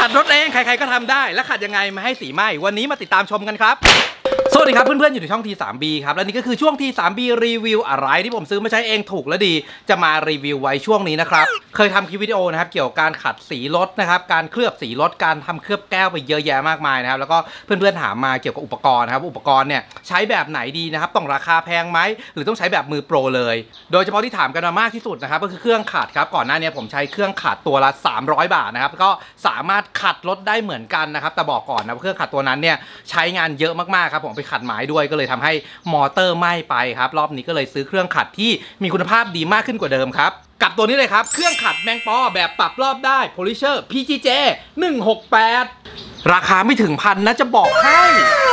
ขัดรถเองใครๆก็ทำได้และขัดยังไงมาให้สีไหม้วันนี้มาติดตามชมกันครับสวัสดีครับเพื่อนๆอยู่ในช่อง T3B ครับและนี่ก็คือช่วง T3B รีวิวอะไรที่ผมซื้อมาใช้เองถูกและดีจะมารีวิวไว้ช่วงนี้นะครับเคยทำคลิปวิดีโอนะครับเกี่ยวกับการขัดสีรถนะครับการเคลือบสีรถการทำเคลือบแก้วไปเยอะแยะมากมายนะครับแล้วก็เพื่อนๆถามมาเกี่ยวกับอุปกรณ์นะครับอุปกรณ์เนี่ยใช้แบบไหนดีนะครับต้องราคาแพงไหมหรือต้องใช้แบบมือโปรเลยโดยเฉพาะที่ถามกันมามากที่สุดนะครับก็คือเครื่องขัดครับก่อนหน้านี้ผมใช้เครื่องขัดตัวละ300 บาทนะครับก็สามารถขัดรถได้เหมือนกันนะครับแต่บอกก่อนนะเครื่องขัดตัวนั้นเนี่ยใช้งานเยอะมากๆครับผมไปขัดไม้ด้วยก็เลยทำให้มอเตอร์ไหม้ไปครับรอบนี้ก็เลยซื้อเครื่องขัดที่มีคุณภาพดีมากขึ้นกว่าเดิมครับกับตัวนี้เลยครับเครื่องขัดแมงปอแบบปรับรอบได้ Polisher PGJ 168ราคาไม่ถึงพันนะจะบอกให้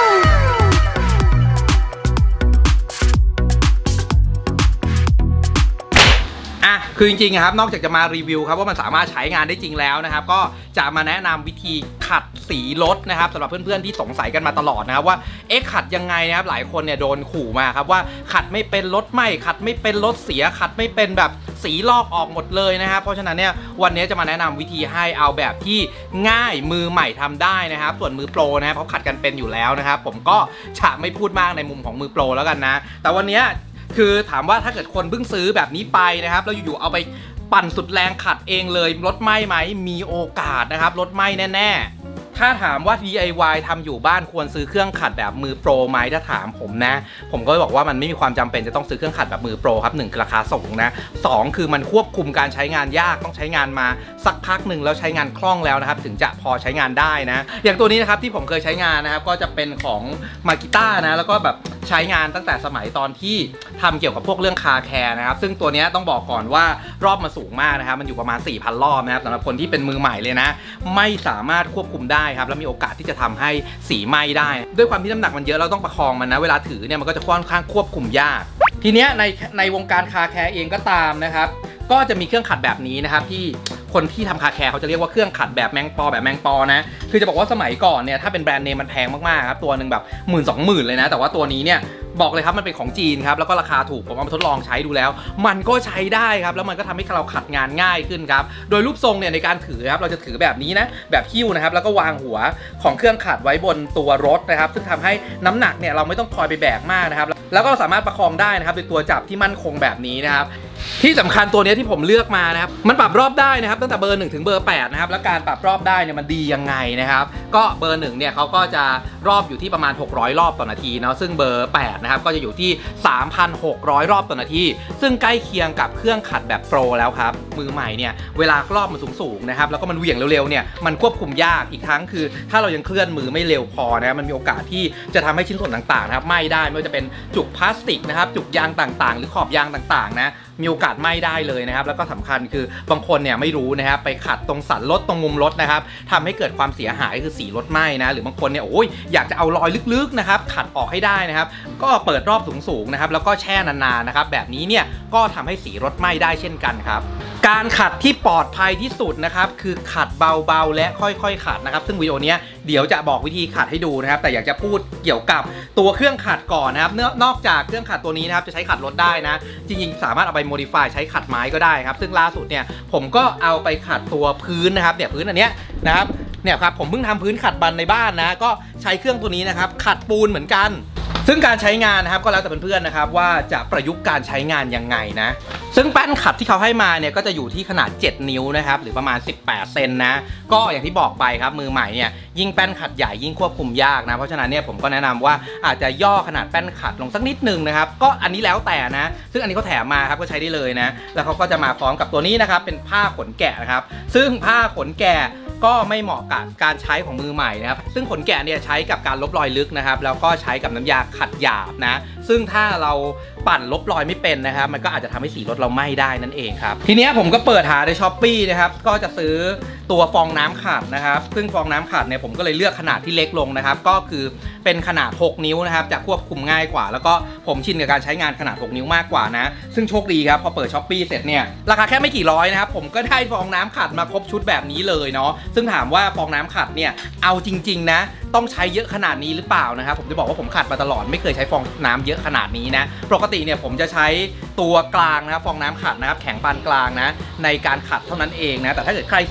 คือจริงๆครับนอกจากจะมารีวิวครับว่ามันสามารถใช้งานได้จริงแล้วนะครับก็จะมาแนะนำวิธีขัดสีรถนะครับสำหรับเพื่อนๆที่สงสัยกันมาตลอดนะครับว่าขัดยังไงนะครับหลายคนเนี่ยโดนขู่มาครับว่าขัดไม่เป็นรถไหม้ขัดไม่เป็นรถเสียขัดไม่เป็นแบบสีลอกออกหมดเลยนะครับเพราะฉะนั้นเนี่ยวันนี้จะมาแนะนำวิธีให้เอาแบบที่ง่ายมือใหม่ทำได้นะครับส่วนมือโปรนะครับเขาขัดกันเป็นอยู่แล้วนะครับผมก็จะไม่พูดมากในมุมของมือโปรแล้วกันนะแต่วันนี้คือถามว่าถ้าเกิดคนเพิ่งซื้อแบบนี้ไปนะครับแล้วอยู่ๆเอาไปปั่นสุดแรงขัดเองเลยรถไหม้ไหมมีโอกาสนะครับรถไหม้แน่ๆถ้าถามว่า DIY ทำอยู่บ้านควรซื้อเครื่องขัดแบบมือโปรไหมถ้าถามผมนะผมก็บอกว่ามันไม่มีความจำเป็นจะต้องซื้อเครื่องขัดแบบมือโปรครับ1คือราคาสูงนะ2คือมันควบคุมการใช้งานยากต้องใช้งานมาสักพักหนึ่งแล้วใช้งานคล่องแล้วนะครับถึงจะพอใช้งานได้นะอย่างตัวนี้นะครับที่ผมเคยใช้งานนะครับก็จะเป็นของมากิต้านะแล้วก็แบบใช้งานตั้งแต่สมัยตอนที่ทำเกี่ยวกับพวกเรื่องคาแคร์นะครับซึ่งตัวนี้ต้องบอกก่อนว่ารอบมาสูงมากนะครับมันอยู่ประมาณ 4,000 รอบนะครับสำหรับคนที่เป็นมือใหม่เลยนะไม่สามารถควบคุมได้ครับแล้วมีโอกาสที่จะทำให้สีไหม้ได้ด้วยความที่น้ำหนักมันเยอะเราต้องประคองมันนะเวลาถือเนี่ยมันก็จะค่อนข้างควบคุมยากทีเนี้ยในวงการคาแคร์เองก็ตามนะครับก็จะมีเครื่องขัดแบบนี้นะครับที่คนที่ทำคาแคร์เขาจะเรียกว่าเครื่องขัดแบบแมงปอนะคือจะบอกว่าสมัยก่อนเนี่ยถ้าเป็นแบรนด์เนมมันแพงมากๆครับตัวหนึ่งแบบ10,000-20,000เลยนะแต่ว่าตัวนี้เนี่ยบอกเลยครับมันเป็นของจีนครับแล้วก็ราคาถูกผมเอามาทดลองใช้ดูแล้วมันก็ใช้ได้ครับแล้วมันก็ทำให้เราขัดงานง่ายขึ้นครับโดยรูปทรงเนี่ยในการถือครับเราจะถือแบบนี้นะแบบหิ้วนะครับแล้วก็วางหัวของเครื่องขัดไว้บนตัวรถนะครับซึ่งทำให้น้ำหนักเนี่ยเราไม่ต้องคอยไปแบกมากนะครับแล้วก็สามารถประคองได้นะครับโดยตัวจับที่มั่นคงแบบนี้นะครับที่สำคัญตัวนี้ที่ผมเลือกมานะครับมันปรับรอบได้นะครับตั้งแต่เบอร์1ถึงเบอร์8นะครับแล้วการปรับรอบได้เนี่ยมันดียังไงนะครับก็เบอร์1เนี่ยเขาก็จะรอบอยู่ที่ประมาณ600รอบต่อนาทีเนาะซึ่งเบอร์8นะครับก็จะอยู่ที่ 3,600 รอบต่อนาทีซึ่งใกล้เคียงกับเครื่องขัดแบบโปรแล้วครับมือใหม่เนี่ยเวลารอบมันสูงนะครับแล้วก็มันเหวี่ยงเร็วๆเนี่ยมันควบคุมยากอีกครั้งคือถ้าเรายังเคลื่อนมือไม่เร็วพอนะมันมีโอกาสที่จะทำให้ชิ้นส่วนต่างๆนะครับไหม้ได้ไม่ว่าจะเป็นจุกพลาสติกนะครับจุกยางต่างๆหรือขอบยางต่างๆนะมีโอกาสไหม้ได้เลยนะครับแล้วก็สำคัญคือบางคนเนี่ยไม่รู้นะครับไปขัดตรงสันรถตรงมุมรถนะครับทำให้เกิดความเสียหายคือสีรถไหม้นะหรือบางคนเนี่ยโอ้ยอยากจะเอารอยลึกๆนะครับขัดออกให้ได้นะครับก็เปิดรอบสูงๆนะครับแล้วก็แช่นานๆนะครับแบบนี้เนี่ยก็ทำให้สีรถไหม้ได้เช่นกันครับการขัดที่ปลอดภัยที่สุดนะครับคือขัดเบาๆและค่อยๆขัดนะครับซึ่งวิดีโอนี้เดี๋ยวจะบอกวิธีขัดให้ดูนะครับแต่อยากจะพูดเกี่ยวกับตัวเครื่องขัดก่อนนะครับนอกจากเครื่องขัดตัวนี้นะครับจะใช้ขัดรถได้นะจริงๆสามารถเอาไป modify ใช้ขัดไม้ก็ได้ครับซึ่งล่าสุดเนี่ยผมก็เอาไปขัดตัวพื้นนะครับเนี่ยพื้นอันเนี้ยนะครับเนี่ยครับผมเพิ่งทำพื้นขัดบันในบ้านนะก็ใช้เครื่องตัวนี้นะครับขัดปูนเหมือนกันซึ่งการใช้งานนะครับก็แล้วแต่เพื่อนๆนะครับว่าจะประยุกต์การใช้งานยังไงนะซึ่งแป้นขัดที่เขาให้มาเนี่ยก็จะอยู่ที่ขนาด7 นิ้วนะครับหรือประมาณ18 เซนนะก็อย่างที่บอกไปครับมือใหม่เนี่ยยิ่งแป้นขัดใหญ่ยิ่งควบคุมยากนะเพราะฉะนั้นเนี่ยผมก็แนะนำว่าอาจจะย่อขนาดแป้นขัดลงสักนิดนึงนะครับก็อันนี้แล้วแต่นะซึ่งอันนี้เขาแถมมาครับก็ใช้ได้เลยนะแล้วเขาก็จะมาพร้อมกับตัวนี้นะครับเป็นผ้าขนแกะนะครับซึ่งผ้าขนแกะก็ไม่เหมาะกับการใช้ของมือใหม่นะครับซึ่งขนแกะเนี่ยใช้กับการลบรอยลึกนะครับแล้วก็ใช้กับน้ำยาขัดหยาบนะซึ่งถ้าเราปั่นลบรอยไม่เป็นนะครับมันก็อาจจะทำให้สีรถเราไหม้ได้นั่นเองครับทีนี้ผมก็เปิดหาใน Shopee นะครับก็จะซื้อตัวฟองน้ำขัดนะครับซึ่งฟองน้ำขัดเนี่ยผมก็เลยเลือกขนาดที่เล็กลงนะครับก็คือเป็นขนาด6 นิ้วนะครับจะควบคุมง่ายกว่าแล้วก็ผมชินกับการใช้งานขนาด6 นิ้วมากกว่านะซึ่งโชคดีครับพอเปิด Shopee เสร็จเนี่ยราคาแค่ไม่กี่ร้อยนะครับผมก็ได้ฟองน้ำขัดมาครบชุดแบบนี้เลยเนาะซึ่งถามว่าฟองน้ำขัดเนี่ยเอาจริงๆนะต้องใช้เยอะขนาดนี้หรือเปล่านะครับผมจะบอกว่าผมขัดมาตลอดไม่เคยใช้ฟองน้ำเยอะขนาดนี้นะปกติเนี่ยผมจะใช้ตัวกลางนะครับฟองน้ำขัดนะครับแข็งปานกลางนะในการขัดเท่านั้นเองนะแต่ถ้าเกิดใครซีเรียส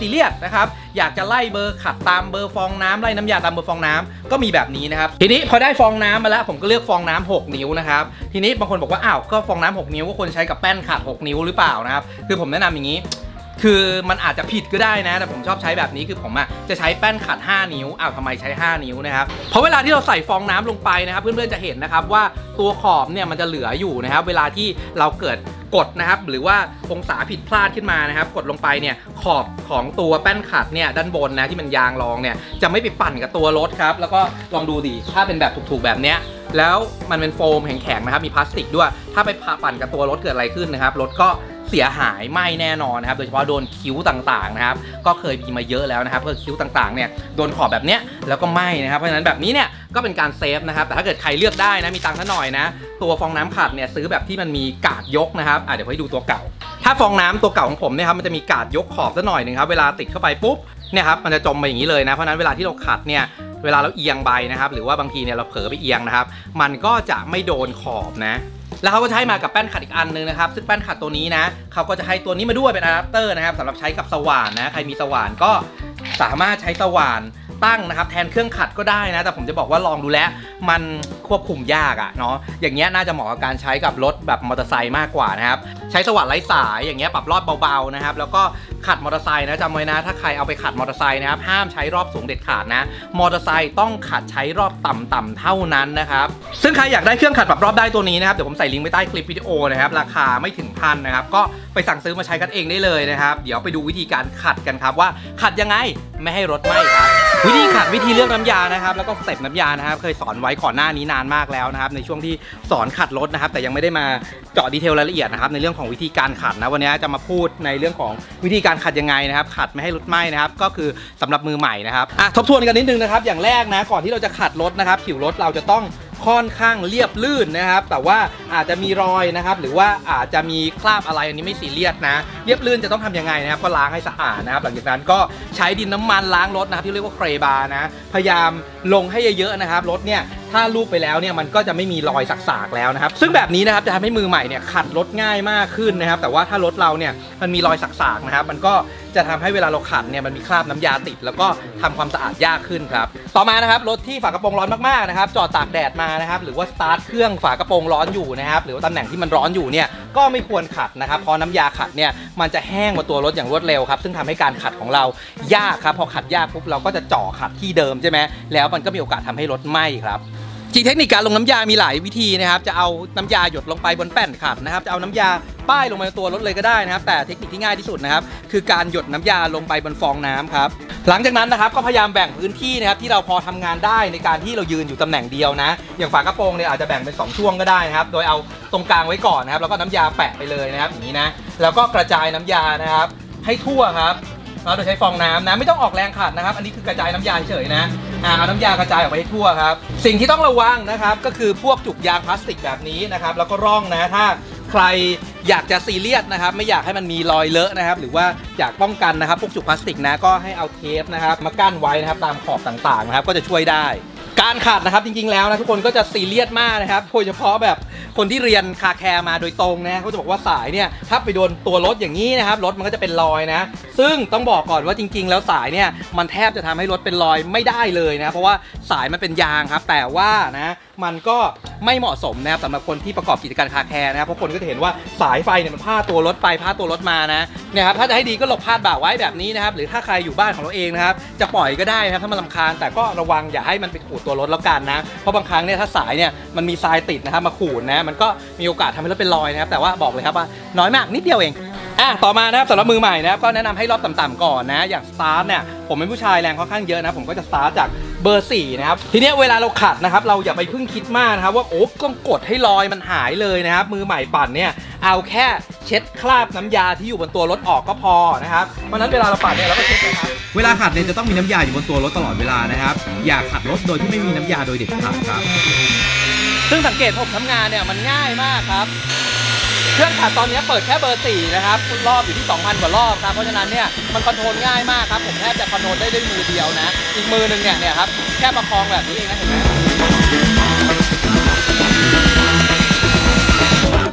นะครับอยากจะไล่เบอร์ขัดตามเบอร์ฟองน้ำไล่น้ำยาตามเบอร์ฟองน้ำก็มีแบบนี้นะครับทีนี้พอได้ฟองน้ำมาแล้วผมก็เลือกฟองน้ำ6 นิ้วนะครับทีนี้บางคนบอกว่าอ้าวก็ฟองน้ำ6 นิ้วก็ควรใช้กับแป้นขัด6 นิ้วหรือเปล่านะครับคือผมแนะนำอย่างนี้คือมันอาจจะผิดก็ได้นะแต่ผมชอบใช้แบบนี้คือผมจะใช้แป้นขัด5 นิ้วอ้าวทำไมใช้5 นิ้วนะครับเพราะเวลาที่เราใส่ฟองน้ำลงไปนะครับเพื่อนๆจะเห็นนะครับว่าตัวขอบเนี่ยมันจะเหลืออยู่นะครับเวลาที่เราเกิดกดนะครับหรือว่าองศาผิดพลาดขึ้นมานะครับกดลงไปเนี่ยขอบของตัวแป้นขัดเนี่ยด้านบนนะที่มันยางรองเนี่ยจะไม่ไปปั่นกับตัวรถครับแล้วก็ลองดูดิถ้าเป็นแบบถูกๆแบบเนี้ยแล้วมันเป็นโฟมแข็งๆนะครับมีพลาสติกด้วยถ้าไปปั่นกับตัวรถเกิดอะไรขึ้นนะครับรถก็เสียหายไหม้แน่นอนนะครับโดยเฉพาะโดนคิ้วต่างๆนะครับก็เคยมีมาเยอะแล้วนะครับเพื่อคิ้วต่างๆเนี่ยโดนขอบแบบเนี้ยแล้วก็ไหม้นะครับเพราะฉะนั้นแบบนี้เนี่ยก็เป็นการเซฟนะครับแต่ถ้าเกิดใครเลือกได้นะมีตังค์ซะหน่อยนะตัวฟองน้ำขัดเนี่ยซื้อแบบที่มันมีกาดยกนะครับเดี๋ยวให้ดูตัวเก่าถ้าฟองน้ำตัวเก่าของผมเนี่ยครับมันจะมีกาดยกขอบซะหน่อยนึงครับเวลาติดเข้าไปปุ๊บเนี่ยครับมันจะจมไปอย่างนี้เลยนะเพราะฉะนั้นเวลาที่เราขัดเนี่ยเวลาเราเอียงใบนะครับหรือว่าบางทีเนี่ยเราเผลอไปเอียงนะครับมันก็จะไม่โดนขอบนะแล้วเขาก็ใช้มากับแป้นขัดอีกอันนึงนะครับซึ่งแป้นขัดตัวนี้นะเขาก็จะให้ตัวนี้มาด้วยเป็นอะแดปเตอร์นะครับสำหรับใช้กับสว่านนะใครมีสว่านก็สามารถใช้สว่านตั้งนะครับแทนเครื่องขัดก็ได้นะแต่ผมจะบอกว่าลองดูแล้วมันควบคุมยากเนาะอย่างเงี้ยน่าจะเหมาะกับการใช้กับรถแบบมอเตอร์ไซค์มากกว่านะครับใช้สว่านไร้สายอย่างเงี้ยปรับรอบเบาๆนะครับแล้วก็ขัดมอเตอร์ไซค์นะจำไว้นะถ้าใครเอาไปขัดมอเตอร์ไซค์นะครับห้ามใช้รอบสูงเด็ดขาดนะมอเตอร์ไซค์ต้องขัดใช้รอบต่ำๆเท่านั้นนะครับซึ่งใครอยากได้เครื่องขัดปรับรอบได้ตัวนี้นะครับเดี๋ยวผมใส่ลิงก์ไว้ใต้คลิปวิดีโอนะครับราคาไม่ถึงพันนะครับก็ไปสั่งซื้อมาใช้กันเองได้เลยนะครับเดี๋ยวไปดูวิธีการขัดกันครับว่าขัดยังไงไม่ให้รถไหม้ครับวิธีขัดวิธีเลือกน้ำยานะครับแล้วก็สเต็ปน้ำยานะครับเคยสอนไว้ก่อนหน้านี้นานมากแล้วนะครับในช่วงที่สอนขัดรถนะครับแต่ยังไม่ได้มาเจาะดีเทลรายละเอียดนะครับในเรื่องของวิธีการขัดนะวันนี้จะมาพูดในเรื่องของวิธีการขัดยังไงนะครับขัดไม่ให้รถไหม้นะครับก็คือสำหรับมือใหม่นะครับทบทวนกันนิดนึงนะครับอย่างแรกนะก่อนที่เราจะขัดรถนะครับผิวรถเราจะต้องค่อนข้างเรียบลื่นนะครับแต่ว่าอาจจะมีรอยนะครับหรือว่าอาจจะมีคราบอะไรอันนี้ไม่ซีเรียสนะเรียบลื่นจะต้องทำยังไงนะครับก็ล้างให้สะอาดนะครับหลังจากนั้นก็ใช้ดินน้ำมันล้างรถนะครับที่เรียกว่าเครบาร์นะพยายามลงให้เยอะๆนะครับรถเนี่ยถ้าลูบไปแล้วเนี่ยมันก็จะไม่มีรอยสักๆแล้วนะครับซึ่งแบบนี้นะครับจะทำให้มือใหม่เนี่ยขัดรถง่ายมากขึ้นนะครับแต่ว่าถ้ารถเราเนี่ยมันมีรอยสักๆนะครับมันก็จะทำให้เวลาเราขัดเนี่ยมันมีคราบน้ำยาติดแล้วก็ทำความสะอาดยากขึ้นครับต่อมานะครับรถที่ฝากระโปรงร้อนมากๆนะครับจอดตากแดดมานะครับหรือว่าสตาร์ทเครื่องฝากระโปรงร้อนอยู่นะครับหรือว่าตำแหน่งที่มันร้อนอยู่เนี่ยก็ไม่ควรขัดนะครับเพราะน้ำยาขัดเนี่ยมันจะแห้งกว่าตัวรถอย่างรวดเร็วครับซึ่งทำให้การขัดของเรายากครับพอขัดยากปุ๊บเราก็จะจ่อขัดที่เดิมใช่ไหมแล้วมันก็มีโอกาสทำให้รถไหม้ครับเทคนิคการลงน้ำยามีหลายวิธีนะครับจะเอาน้ำยาหยดลงไปบนแป้นขัดนะครับจะเอาน้ำยาป้ายลงไปในตัวรถเลยก็ได้นะครับแต่เทคนิคที่ง่ายที่สุดนะครับคือการหยดน้ำยาลงไปบนฟองน้ำครับหลังจากนั้นนะครับก็พยายามแบ่งพื้นที่นะครับที่เราพอทำงานได้ในการที่เรายืนอยู่ตำแหน่งเดียวนะอย่างฝากระโปรงเนี่ยอาจจะแบ่งเป็น2ช่วงก็ได้นะครับโดยเอาตรงกลางไว้ก่อนนะครับแล้วก็น้ำยาแปะไปเลยนะครับอย่างนี้นะแล้วก็กระจายน้ำยานะครับให้ทั่วครับโดยใช้ฟองน้ำนะไม่ต้องออกแรงขัดนะครับอันนี้คือกระจายน้ำยาเฉยนะเอาน้ำยากระจายออกไปให้ทั่วครับสิ่งที่ต้องระวังนะครับก็คือพวกจุกยางพลาสติกแบบนี้นะครับแล้วก็ร่องนะถ้าใครอยากจะซีเรียสนะครับไม่อยากให้มันมีรอยเลอะนะครับหรือว่าอยากป้องกันนะครับพวกจุกพลาสติกนะก็ให้เอาเทปนะครับมากั้นไว้นะครับตามขอบต่างๆนะครับก็จะช่วยได้การขัดนะครับจริงๆแล้วนะทุกคนก็จะซีเรียสมากนะครับโดยเฉพาะแบบคนที่เรียนคาแคร์มาโดยตรงนะเขาจะบอกว่าสายเนี่ยถ้าไปโดนตัวรถอย่างนี้นะครับรถมันก็จะเป็นรอยนะซึ่งต้องบอกก่อนว่าจริงๆแล้วสายเนี่ยมันแทบจะทำให้รถเป็นรอยไม่ได้เลยนะเพราะว่าสายมันเป็นยางครับแต่ว่านะมันก็ไม่เหมาะสมนะครับสำหรับคนที่ประกอบกิจการคาแคร์นะครับเพราะคนก็จะเห็นว่าสายไฟเนี่ยมันพาดตัวรถไปพาดตัวรถมานะครับถ้าจะให้ดีก็หลบพาดบ่าไว้แบบนี้นะครับหรือถ้าใครอยู่บ้านของเราเองนะครับจะปล่อยก็ได้นะครับถ้ามันรำคาญแต่ก็ระวังอย่าให้มันไปขูดตัวรถแล้วกันนะเพราะบางครั้งเนี่ยถ้าสายเนี่ยมันมีทรายติดนะครับมาขูดนะมันก็มีโอกาสทำให้รถเป็นรอยนะครับแต่ว่าบอกเลยครับว่าน้อยมากนิดเดียวเองต่อมานะครับสำหรับมือใหม่นะครับก็แนะนำให้รอบต่ำๆก่อนนะอย่างสตาร์ทเนี่ยผมเป็นผู้ชายแรงค่อนข้างเยอะนะผมก็จะสตาร์ทจากเบอร์4นะครับทีนี้เวลาเราขัดนะครับเราอย่าไปเพิ่งคิดมากนะครับว่าโอ้ต้องกดให้รอยมันหายเลยนะครับมือใหม่ปั่นเนี่ยเอาแค่เช็ดคราบน้ำยาที่อยู่บนตัวรถออกก็พอนะครับเพราะนั้นเวลาเราปั่นเนี่ยเราก็เช็ดนะครับเวลาขัดเนี่ยจะต้องมีน้ำยาอยู่บนตัวรถตลอดเวลานะครับอย่าขัดรถโดยที่ไม่มีน้ำยาโดยเด็ดขาดครับซึ่งสังเกตผมทำงานเนี่ยมันง่ายมากครับเครื่องขัดตอนนี้เปิดแค่เบอร์4นะครับรอบอยู่ที่ 2,000 กว่ารอบครับเพราะฉะนั้นเนี่ยมันคอนโทรลง่ายมากครับผมแทบจะคอนโทรลได้ด้วยมือเดียวนะอีกมือหนึ่งเนี่ยครับแค่ประคองแบบนี้เองนะเห็นไหม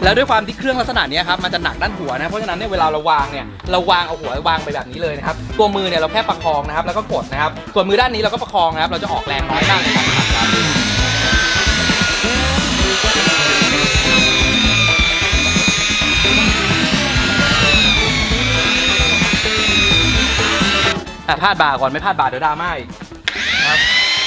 แล้วด้วยความที่เครื่องลักษณะนี้ครับมันจะหนักด้านหัวนะเพราะฉะนั้นเนี่ยเวลาเราวางเนี่ยเราวางเอาหัววางไปแบบนี้เลยนะครับตัวมือเนี่ยเราแค่ประคองนะครับแล้วก็กดนะครับส่วนมือด้านนี้เราก็ประคองนะครับเราจะออกแรงน้อยมากในการขัดครับพลาดบ่าก่อนไม่พลาดบ่าเดี๋ยวดราม่าอีกครับ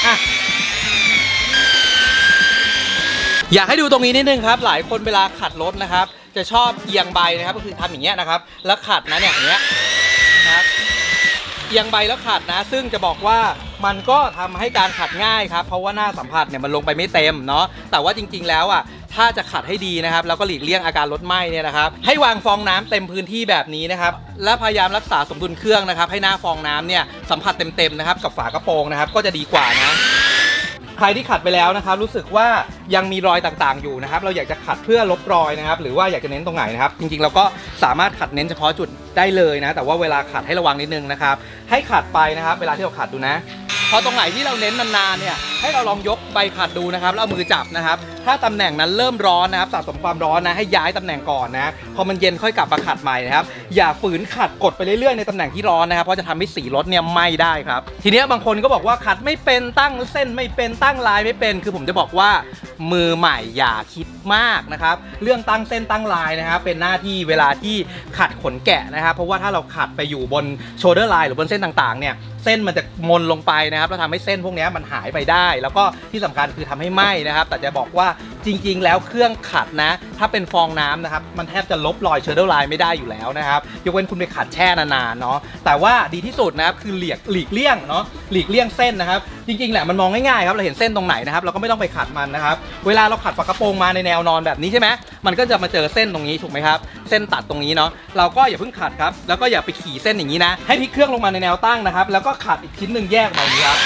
อยากให้ดูตรงนี้นิดนึงครับหลายคนเวลาขัดรถนะครับจะชอบเอียงใบนะครับก็คือทำอย่างเงี้ยนะครับแล้วขัดนะเนี่ยอย่างเงี้ยนะครับเอียงใบแล้วขัดนะซึ่งจะบอกว่ามันก็ทำให้การขัดง่ายครับเพราะว่าหน้าสัมผัสเนี่ยมันลงไปไม่เต็มเนาะแต่ว่าจริงๆแล้วอ่ะถ้าจะขัดให้ดีนะครับแล้วก็หลีกเลี่ยงอาการรถไหม้เนี่ยนะครับให้วางฟองน้ำเต็มพื้นที่แบบนี้นะครับและพยายามรักษาสมดุลเครื่องนะครับให้หน้าฟองน้ำเนี่ยสัมผัสเต็มๆนะครับกับฝากระโปรงนะครับก็จะดีกว่านะใครที่ขัดไปแล้วนะครับรู้สึกว่ายังมีรอยต่างๆอยู่นะครับเราอยากจะขัดเพื่อลบรอยนะครับหรือว่าอยากจะเน้นตรงไหนนะครับจริงๆเราก็สามารถขัดเน้นเฉพาะจุดได้เลยนะแต่ว่าเวลาขัดให้ระวังนิดนึงนะครับให้ขัดไปนะครับเวลาที่เราขัดดูนะพอตรงไหนที่เราเน้นนานๆเนี่ยให้เราลองยกใบขัดดูนะครับแล้วเอามือจับนะครับถ้าตำแหน่งนั้นเริ่มร้อนนะครับสะสมความร้อนนะให้ย้ายตำแหน่งก่อนนะพอมันเย็นค่อยกลับมาขัดใหม่นะครับอย่าฝืนขัดกดไปเรื่อยๆในตำแหน่งที่ร้อนนะครับเพราะจะทำให้สีรถเนี่ยไหม้ได้ครับทีนี้บางคนก็บอกว่าขัดไม่เป็นตั้งเส้นไม่เป็นตั้งลายไม่เป็นคือผมจะบอกว่ามือใหม่อย่าคิดมากนะครับเรื่องตั้งเส้นตั้งลายนะครับเป็นหน้าที่เวลาที่ขัดขนแกะนะครับเพราะว่าถ้าเราขัดไปอยู่บนโชเดอร์ไลน์หรือบนเส้นต่างๆเนี่ยเส้นมันจะมนลงไปนะครับแล้วทำให้เส้นพวกนี้มันหายไปได้แล้วก็ที่สำคัญคือทำให้ไหม้นะครับแต่จะบอกว่าจริงๆแล้วเครื่องขัดนะถ้าเป็นฟองน้ำนะครับมันแทบจะลบรอยเชอร์เดอร์ไลน์ไม่ได้อยู่แล้วนะครับยกเว้นคุณไปขัดแช่นานๆเนาะแต่ว่าดีที่สุดนะครับคือหลีกเลี่ยงเนาะหลีกเลี่ยงเส้นนะครับจริงๆแหละมันมองง่ายๆครับเราเห็นเส้นตรงไหนนะครับเราก็ไม่ต้องไปขัดมันนะครับเวลาเราขัดฝากระโปรงมาในแนวนอนแบบนี้ใช่ไหมมันก็จะมาเจอเส้นตรงนี้ถูกไหมครับเส้นตัดตรงนี้เนาะเราก็อย่าเพิ่งขัดครับแล้วก็อย่าไปขี่เส้นอย่างนี้นะให้พลิกเครื่องลงมาในแนวตั้งนะครับแล้วก็ขัดอีกชิ้นหนึ่งแยกแบบนี้ครับ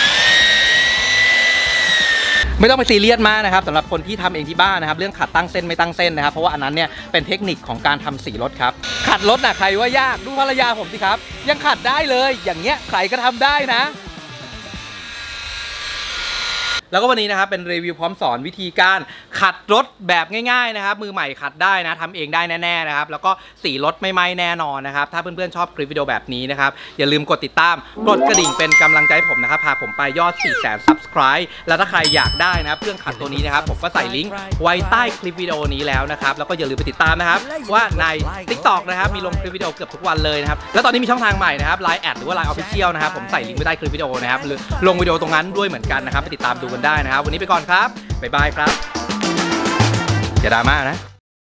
ไม่ต้องไปซีเรียสมากนะครับสำหรับคนที่ทำเองที่บ้านนะครับเรื่องขัดตั้งเส้นไม่ตั้งเส้นนะครับเพราะว่าอันนั้นเนี่ยเป็นเทคนิคของการทำสีรถครับขัดรถน่ะใครว่ายากดูภรรยาผมสิครับยังขัดได้เลยอย่างเงี้ยใครก็ทำได้นะแล้วก็วันนี้นะครับเป็นรีวิวพร้อมสอนวิธีการขัดรถแบบง่ายๆนะครับมือใหม่ขัดได้นะทำเองได้แน่ๆนะครับแล้วก็สีรถไม่ไหม้แน่นอนนะครับถ้าเพื่อนๆชอบคลิปวิดีโอแบบนี้นะครับอย่าลืมกดติดตามกดกระดิ่งเป็นกำลังใจให้ผมนะครับพาผมไปยอด 400,000 Subscribe แล้วถ้าใครอยากได้นะเครื่องขัดตัวนี้นะครับผมก็ใส่ลิงก์ไว้ใต้คลิปวิดีโอนี้แล้วนะครับแล้วก็อย่าลืมไปติดตามนะครับว่าใน TikTok นะครับมีลงคลิปวิดีโอเกือบทุกวันเลยนะครับแล้วตอนนี้มีช่องทางใหม่นะครับ Line แอดหรือว่า Line Official นะครับผมใส่ลิงก์ไว้ใต้คลิปวิดีโอนะครับหรือลงวิดีโอตรงนั้นด้วยเหมือนกันนะครับไปติดตามดูกันได้นะครับวันนี้ไปก่อนครับบ๊ายบายครับอย่าดราม่านะ